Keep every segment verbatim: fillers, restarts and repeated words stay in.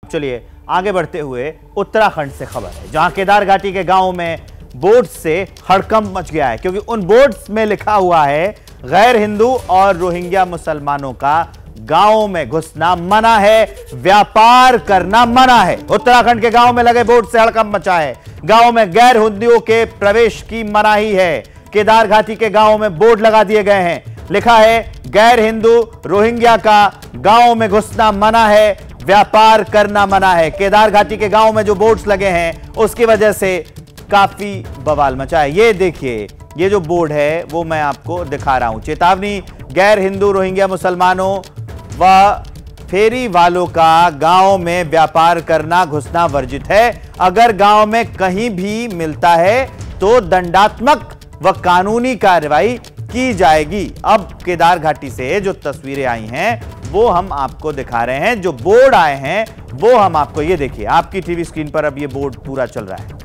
चलिए आगे बढ़ते हुए उत्तराखंड से खबर है, जहां केदार घाटी के गांव में बोर्ड से हड़कंप मच गया है, क्योंकि उन बोर्ड्स में लिखा हुआ है गैर हिंदू और रोहिंग्या मुसलमानों का गांव में घुसना मना है, व्यापार करना मना है। उत्तराखंड के गांव में लगे बोर्ड से हड़कंप मचा है। गांव में गैर हिंदुओं के प्रवेश की मनाही है। केदार घाटी के गांव में बोर्ड लगा दिए गए हैं, लिखा है गैर हिंदू रोहिंग्या का गांव में घुसना मना है, व्यापार करना मना है। केदार घाटी के गांव में जो बोर्ड्स लगे हैं उसकी वजह से काफी बवाल मचा है। ये देखिए, ये जो बोर्ड है वो मैं आपको दिखा रहा हूं। चेतावनी, गैर हिंदू रोहिंग्या मुसलमानों व फेरी वालों का गांव में व्यापार करना घुसना वर्जित है। अगर गांव में कहीं भी मिलता है तो दंडात्मक व कानूनी कार्रवाई की जाएगी। अब केदार घाटी से जो तस्वीरें आई हैं वो हम आपको दिखा रहे हैं, जो बोर्ड आए हैं वो हम आपको, ये देखिए आपकी टीवी स्क्रीन पर अब ये बोर्ड पूरा चल रहा है।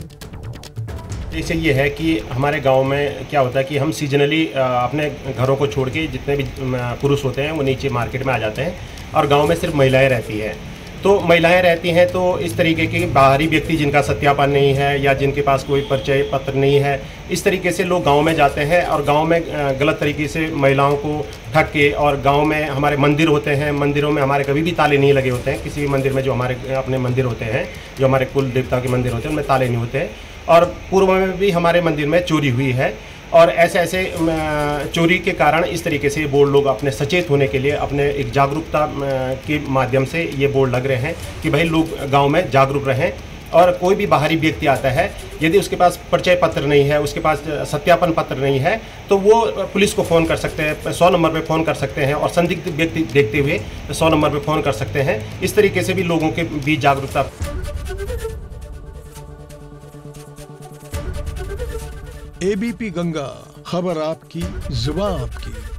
जैसे ये है कि हमारे गांव में क्या होता है कि हम सीजनली अपने घरों को छोड़ के जितने भी पुरुष होते हैं वो नीचे मार्केट में आ जाते हैं और गांव में सिर्फ महिलाएं रहती हैं। तो महिलाएं रहती हैं तो इस तरीके के बाहरी व्यक्ति जिनका सत्यापन नहीं है या जिनके पास कोई परिचय पत्र नहीं है, इस तरीके से लोग गांव में जाते हैं और गांव में गलत तरीके से महिलाओं को ठग के, और गांव में हमारे मंदिर होते हैं, मंदिरों में हमारे कभी भी ताले नहीं लगे होते हैं। किसी भी मंदिर में जो हमारे अपने मंदिर होते हैं, जो हमारे कुल देवता के मंदिर होते हैं, उनमें ताले नहीं होते हैं। और पूर्व में भी हमारे मंदिर में चोरी हुई है और ऐसे ऐसे चोरी के कारण इस तरीके से बोर्ड लोग अपने सचेत होने के लिए अपने एक जागरूकता के माध्यम से ये बोर्ड लग रहे हैं कि भाई लोग गांव में जागरूक रहें। और कोई भी बाहरी व्यक्ति आता है, यदि उसके पास परिचय पत्र नहीं है, उसके पास सत्यापन पत्र नहीं है, तो वो पुलिस को फ़ोन कर सकते हैं, सौ नंबर पे फ़ोन कर सकते हैं और संदिग्ध व्यक्ति देखते हुए सौ नंबर पे फ़ोन कर सकते हैं। इस तरीके से भी लोगों के बीच जागरूकता। एबीपी गंगा, खबर आपकी, जुबान आपकी।